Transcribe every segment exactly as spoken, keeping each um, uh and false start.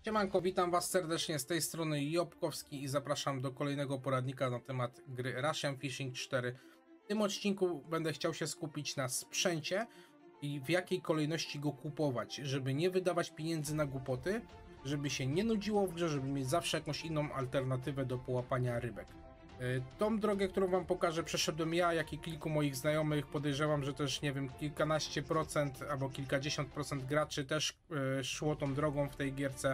Siemanko, witam was serdecznie z tej strony Jobkowski i zapraszam do kolejnego poradnika na temat gry Russian Fishing cztery. W tym odcinku będę chciał się skupić na sprzęcie i w jakiej kolejności go kupować, żeby nie wydawać pieniędzy na głupoty, żeby się nie nudziło w grze, żeby mieć zawsze jakąś inną alternatywę do połapania rybek. Tą drogę, którą wam pokażę, przeszedłem ja, jak i kilku moich znajomych. Podejrzewam, że też, nie wiem, kilkanaście procent albo kilkadziesiąt procent graczy też yy, szło tą drogą w tej gierce,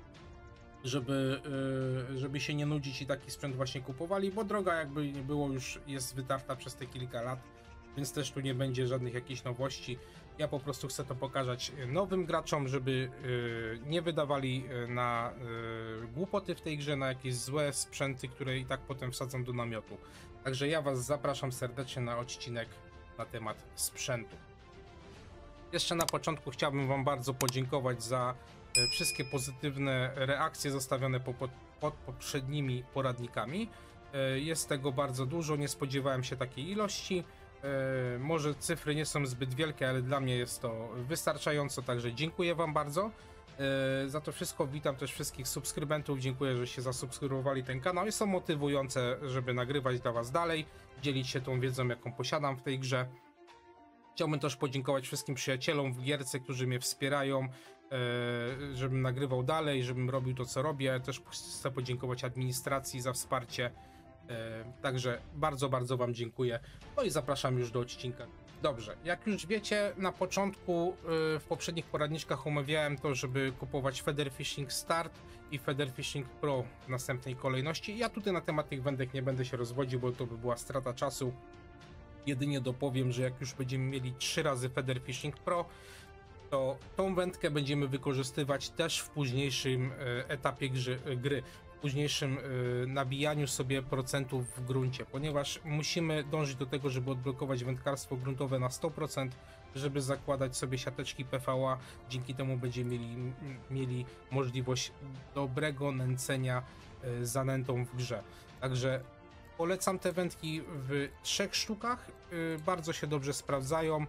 żeby, yy, żeby się nie nudzić i taki sprzęt właśnie kupowali, bo droga, jakby nie było, już jest wytarta przez te kilka lat, więc też tu nie będzie żadnych jakichś nowości. Ja po prostu chcę to pokazać nowym graczom, żeby yy, nie wydawali na yy, głupoty w tej grze, na jakieś złe sprzęty, które i tak potem wsadzą do namiotu. Także ja was zapraszam serdecznie na odcinek na temat sprzętu. Jeszcze na początku chciałbym wam bardzo podziękować za yy, wszystkie pozytywne reakcje zostawione po, pod, pod poprzednimi poradnikami. Yy, jest tego bardzo dużo, nie spodziewałem się takiej ilości. Yy, może cyfry nie są zbyt wielkie, ale dla mnie jest to wystarczająco, także dziękuję wam bardzo yy, za to wszystko. Witam też wszystkich subskrybentów, dziękuję, że się zasubskrybowali ten kanał. Jest to motywujące, żeby nagrywać dla was dalej, dzielić się tą wiedzą, jaką posiadam w tej grze. Chciałbym też podziękować wszystkim przyjacielom w gierce, którzy mnie wspierają, yy, żebym nagrywał dalej, żebym robił to, co robię. Też chcę podziękować administracji za wsparcie. Także bardzo, bardzo wam dziękuję. No i zapraszam już do odcinka. Dobrze, jak już wiecie, na początku w poprzednich poradniczkach omawiałem to, żeby kupować Feather Fishing Start i Feather Fishing Pro w następnej kolejności. Ja tutaj na temat tych wędek nie będę się rozwodził, bo to by była strata czasu. Jedynie dopowiem, że jak już będziemy mieli trzy razy Feather Fishing Pro, to tą wędkę będziemy wykorzystywać też w późniejszym etapie gry. gry. W późniejszym y, nabijaniu sobie procentów w gruncie, ponieważ musimy dążyć do tego, żeby odblokować wędkarstwo gruntowe na sto procent, żeby zakładać sobie siateczki P V A. Dzięki temu będziemy mieli, mieli możliwość dobrego nęcenia y, zanętą w grze. Także polecam te wędki w trzech sztukach, y, bardzo się dobrze sprawdzają.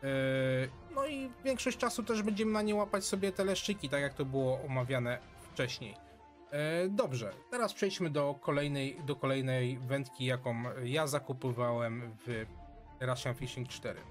No i większość czasu też będziemy na nie łapać sobie te leszczyki, tak jak to było omawiane wcześniej. Dobrze, teraz przejdźmy do kolejnej, do kolejnej wędki, jaką ja zakupowałem w Russian Fishing cztery.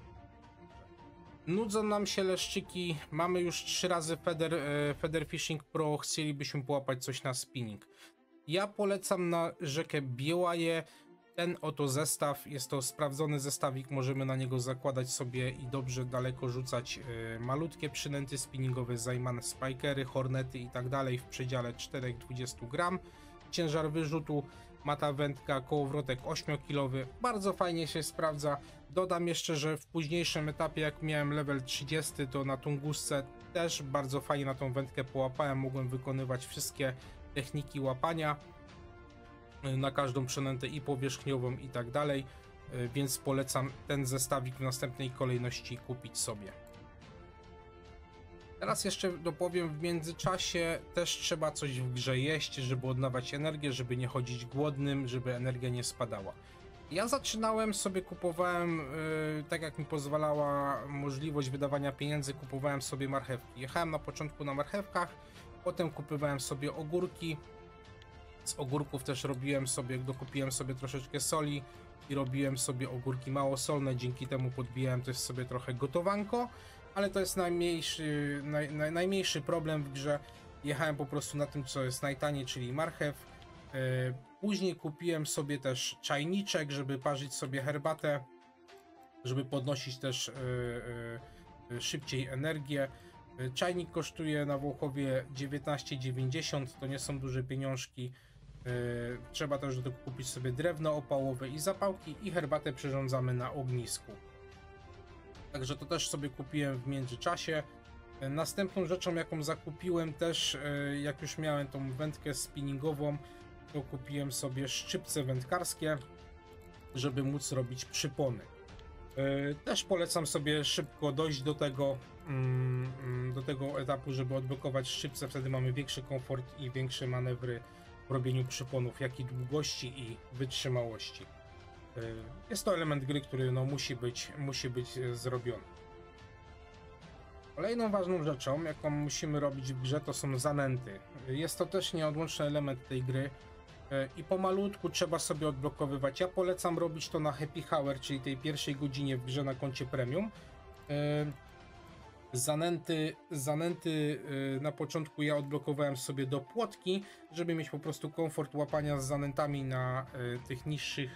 Nudzą nam się leszczyki, mamy już trzy razy Feather, Feather Fishing Pro, chcielibyśmy połapać coś na spinning. Ja polecam na rzekę Białaje ten oto zestaw, jest to sprawdzony zestawik, możemy na niego zakładać sobie i dobrze daleko rzucać y, malutkie przynęty spinningowe, zajmane spikery, hornety i tak dalej w przedziale cztery do dwudziestu gram. Ciężar wyrzutu ma ta wędka, kołowrotek ośmiokilowy, bardzo fajnie się sprawdza. Dodam jeszcze, że w późniejszym etapie, jak miałem level trzydziesty, to na Tungusce też bardzo fajnie na tą wędkę połapałem, mogłem wykonywać wszystkie techniki łapania na każdą przynętę i powierzchniową i tak dalej, więc polecam ten zestawik w następnej kolejności kupić sobie. Teraz jeszcze dopowiem, w międzyczasie też trzeba coś w grze jeść, żeby odnawiać energię, żeby nie chodzić głodnym, żeby energia nie spadała. Ja zaczynałem sobie, kupowałem, yy, tak jak mi pozwalała możliwość wydawania pieniędzy, kupowałem sobie marchewki. Jechałem na początku na marchewkach, potem kupowałem sobie ogórki. Z ogórków też robiłem sobie, dokupiłem sobie troszeczkę soli i robiłem sobie ogórki małosolne, dzięki temu podbijałem też sobie trochę gotowanko, ale to jest najmniejszy, naj, naj, najmniejszy problem w grze. Jechałem po prostu na tym, co jest najtaniej, czyli marchew. Yy, później kupiłem sobie też czajniczek, żeby parzyć sobie herbatę, żeby podnosić też yy, yy, szybciej energię. Czajnik kosztuje na Włochowie dziewiętnaście dziewięćdziesiąt, to nie są duże pieniążki. Yy, trzeba też do tego kupić sobie drewno opałowe i zapałki i herbatę przyrządzamy na ognisku. Także to też sobie kupiłem w międzyczasie. Yy, następną rzeczą, jaką zakupiłem też, yy, jak już miałem tą wędkę spinningową, to kupiłem sobie szczypce wędkarskie, żeby móc robić przypony. Yy, też polecam sobie szybko dojść do tego, yy, do tego etapu, żeby odblokować szczypce, wtedy mamy większy komfort i większe manewry w robieniu przyponów, jak i długości i wytrzymałości. Yy, jest to element gry, który no, musi być, musi być zrobiony. Kolejną ważną rzeczą, jaką musimy robić w grze, to są zanęty. Jest to też nieodłączny element tej gry i pomalutku trzeba sobie odblokowywać. Ja polecam robić to na happy hour, czyli tej pierwszej godzinie w grze na koncie premium. Zanęty, zanęty na początku ja odblokowałem sobie do płotki, żeby mieć po prostu komfort łapania z zanętami na tych niższych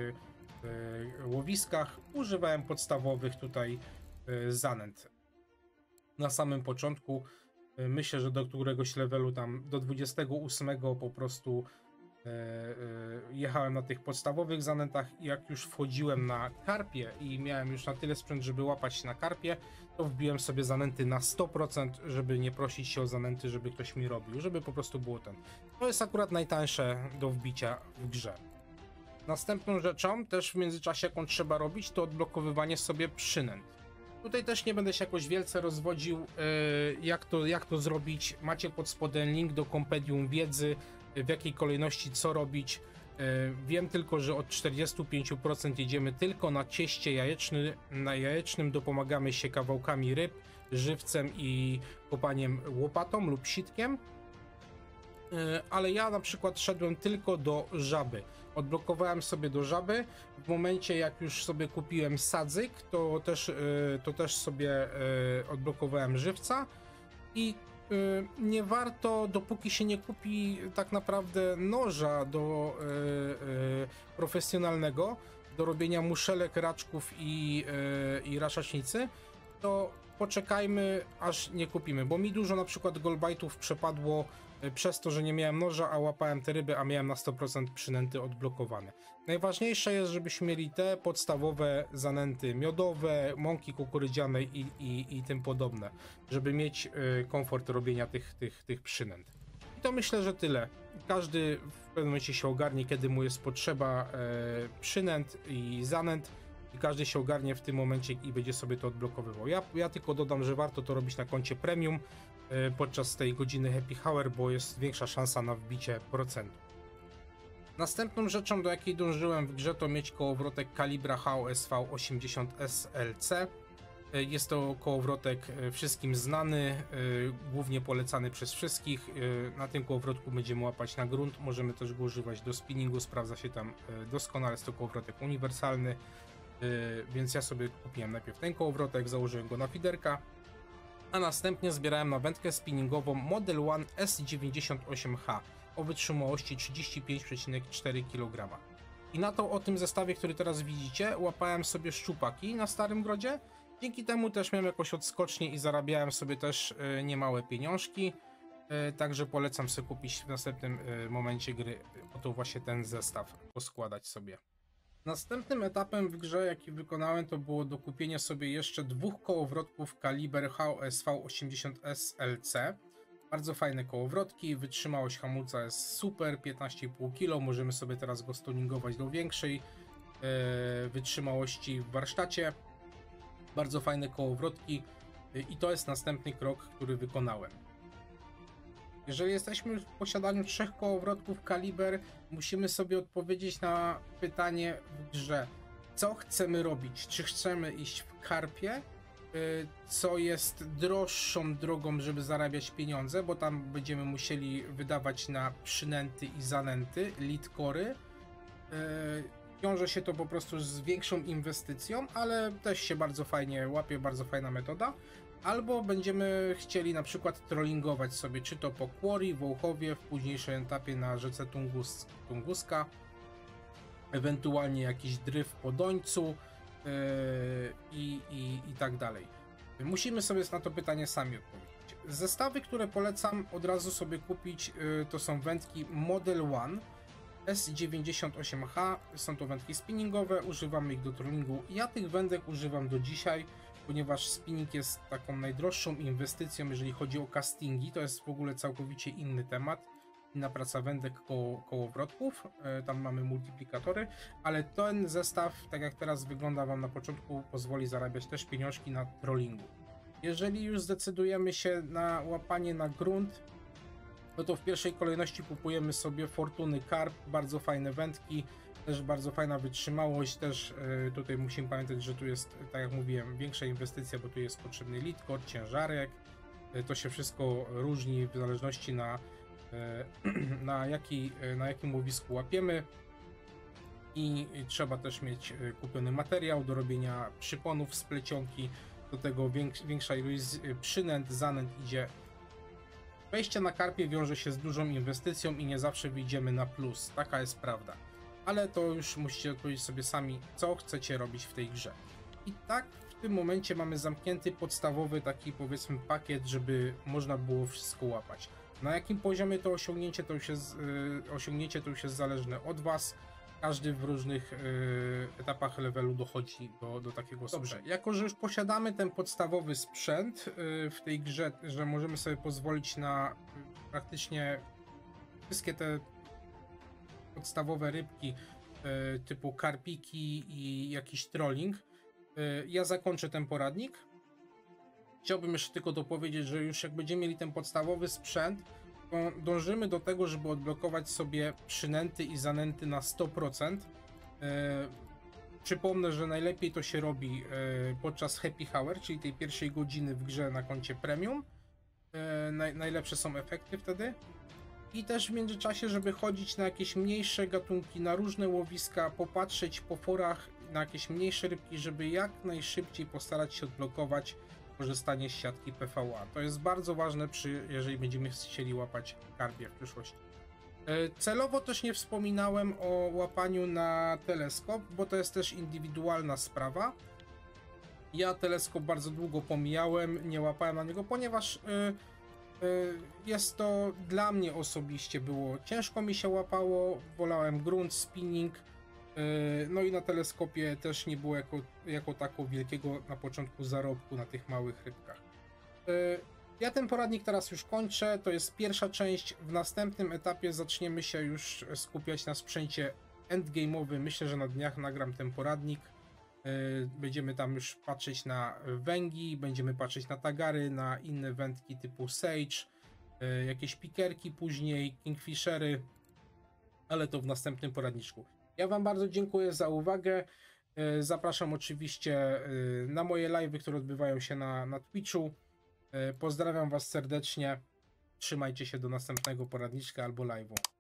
łowiskach. Używałem podstawowych tutaj zanęt. Na samym początku myślę, że do któregoś levelu tam do dwudziestego ósmego po prostu e, e, jechałem na tych podstawowych zanętach i jak już wchodziłem na karpie i miałem już na tyle sprzęt, żeby łapać na karpie, to wbiłem sobie zanęty na sto procent, żeby nie prosić się o zanęty, żeby ktoś mi robił, żeby po prostu było ten. To jest akurat najtańsze do wbicia w grze. Następną rzeczą też w międzyczasie, jaką trzeba robić, to odblokowywanie sobie przynęt. Tutaj też nie będę się jakoś wielce rozwodził, jak to, jak to zrobić. Macie pod spodem link do kompendium wiedzy, w jakiej kolejności co robić. Wiem tylko, że od czterdziestu pięciu procent jedziemy tylko na cieście jajecznym. Na jajecznym dopomagamy się kawałkami ryb, żywcem i kopaniem łopatą lub sitkiem. Ale ja na przykład szedłem tylko do żaby. Odblokowałem sobie do żaby. W momencie jak już sobie kupiłem sadzyk, to też, to też sobie odblokowałem żywca i nie warto, dopóki się nie kupi tak naprawdę noża do profesjonalnego, do robienia muszelek, raczków i, i raszacznicy, to poczekajmy aż nie kupimy, bo mi dużo na przykład golbajtów przepadło przez to, że nie miałem noża, a łapałem te ryby, a miałem na sto procent przynęty odblokowane. Najważniejsze jest, żebyśmy mieli te podstawowe zanęty miodowe, mąki kukurydzianej i, i, i tym podobne, żeby mieć y, komfort robienia tych, tych, tych przynęt. I to myślę, że tyle. Każdy w pewnym momencie się ogarnie, kiedy mu jest potrzeba y, przynęt i zanęt i każdy się ogarnie w tym momencie i będzie sobie to odblokowywał. Ja, ja tylko dodam, że warto to robić na koncie premium podczas tej godziny happy hour, bo jest większa szansa na wbicie procentu. Następną rzeczą, do jakiej dążyłem w grze, to mieć kołowrotek kalibra H O S V osiemdziesiąt S L C. Jest to kołowrotek wszystkim znany, głównie polecany przez wszystkich. Na tym kołowrotku będziemy łapać na grunt, możemy też go używać do spinningu, sprawdza się tam doskonale, jest to kołowrotek uniwersalny, więc ja sobie kupiłem najpierw ten kołowrotek, założyłem go na fiderka, a następnie zbierałem na wędkę spinningową Model One S dziewięćdziesiąt osiem H o wytrzymałości trzydzieści pięć przecinek cztery kilograma. I na to, o tym zestawie, który teraz widzicie, łapałem sobie szczupaki na Starym Grodzie. Dzięki temu też miałem jakąś odskocznię i zarabiałem sobie też y, niemałe pieniążki. Y, także polecam sobie kupić w następnym y, momencie gry oto właśnie ten zestaw, poskładać sobie. Następnym etapem w grze, jaki wykonałem, to było dokupienie sobie jeszcze dwóch kołowrotków kaliber H O S V osiemdziesiąt S L C. Bardzo fajne kołowrotki, wytrzymałość hamulca jest super, piętnaście i pół kilo, możemy sobie teraz go tuningować do większej e, wytrzymałości w warsztacie. Bardzo fajne kołowrotki e, i to jest następny krok, który wykonałem. Jeżeli jesteśmy w posiadaniu trzech kołowrotków kaliber, musimy sobie odpowiedzieć na pytanie w grze, co chcemy robić. Czy chcemy iść w karpie, co jest droższą drogą, żeby zarabiać pieniądze, bo tam będziemy musieli wydawać na przynęty i zanęty, leadcory. Wiąże się to po prostu z większą inwestycją, ale też się bardzo fajnie łapie, bardzo fajna metoda. Albo będziemy chcieli na przykład trollingować sobie, czy to po Quarry, Wołchowie, w późniejszym etapie na rzece Tungus, Tunguska, ewentualnie jakiś dryf po Dońcu yy, i, i, i tak dalej. Musimy sobie na to pytanie sami odpowiedzieć. Zestawy, które polecam od razu sobie kupić, yy, to są wędki Model One S dziewięćdziesiąt osiem H. Są to wędki spinningowe, używamy ich do trollingu. Ja tych wędek używam do dzisiaj, ponieważ spinning jest taką najdroższą inwestycją, jeżeli chodzi o castingi. To jest w ogóle całkowicie inny temat. Inna praca wędek koło, kołowrotków. E, tam mamy multiplikatory, ale ten zestaw, tak jak teraz wygląda wam na początku, pozwoli zarabiać też pieniążki na trollingu. Jeżeli już zdecydujemy się na łapanie na grunt, no to w pierwszej kolejności kupujemy sobie Fortuny Carp, bardzo fajne wędki. Też bardzo fajna wytrzymałość, też yy, tutaj musimy pamiętać, że tu jest, tak jak mówiłem, większa inwestycja, bo tu jest potrzebny lead core, ciężarek. Yy, to się wszystko różni w zależności na, yy, na, jaki, yy, na jakim łowisku łapiemy. I, I trzeba też mieć yy, kupiony materiał do robienia przyponów z plecionki. Do tego więks większa ilość yy, przynęt, zanęt idzie. Wejście na karpie wiąże się z dużą inwestycją i nie zawsze wyjdziemy na plus. Taka jest prawda. Ale to już musicie odpowiedzieć sobie sami, co chcecie robić w tej grze. I tak w tym momencie mamy zamknięty podstawowy taki, powiedzmy, pakiet, żeby można było wszystko łapać. Na jakim poziomie to osiągnięcie to już jest, yy, osiągnięcie to już jest zależne od was. Każdy w różnych yy, etapach levelu dochodzi do, do takiego sprzętu. Dobrze, jako że już posiadamy ten podstawowy sprzęt yy, w tej grze, że możemy sobie pozwolić na yy, praktycznie wszystkie te podstawowe rybki yy, typu karpiki i jakiś trolling, yy, ja zakończę ten poradnik. Chciałbym jeszcze tylko dopowiedzieć, że już jak będziemy mieli ten podstawowy sprzęt, to dążymy do tego, żeby odblokować sobie przynęty i zanęty na sto procent. Yy, przypomnę, że najlepiej to się robi yy, podczas happy hour, czyli tej pierwszej godziny w grze na koncie premium. Yy, naj, najlepsze są efekty wtedy. I też w międzyczasie, żeby chodzić na jakieś mniejsze gatunki, na różne łowiska, popatrzeć po forach na jakieś mniejsze rybki, żeby jak najszybciej postarać się odblokować korzystanie z siatki P V A. To jest bardzo ważne, przy, jeżeli będziemy chcieli łapać karpie w przyszłości. Celowo też nie wspominałem o łapaniu na teleskop, bo to jest też indywidualna sprawa. Ja teleskop bardzo długo pomijałem, nie łapałem na niego, ponieważ yy, yy, jest to dla mnie osobiście było ciężko mi się łapało, wolałem grunt, spinning. No i na teleskopie też nie było jako, jako tako wielkiego na początku zarobku na tych małych rybkach. Ja ten poradnik teraz już kończę, to jest pierwsza część. W następnym etapie zaczniemy się już skupiać na sprzęcie endgame'owym. Myślę, że na dniach nagram ten poradnik. Będziemy tam już patrzeć na węgi, będziemy patrzeć na tagary, na inne wędki typu Sage, jakieś pikerki później, kingfishery, ale to w następnym poradniczku. Ja wam bardzo dziękuję za uwagę. Zapraszam oczywiście na moje live'y, które odbywają się na, na Twitchu. Pozdrawiam was serdecznie. Trzymajcie się do następnego poradniczka albo live'u.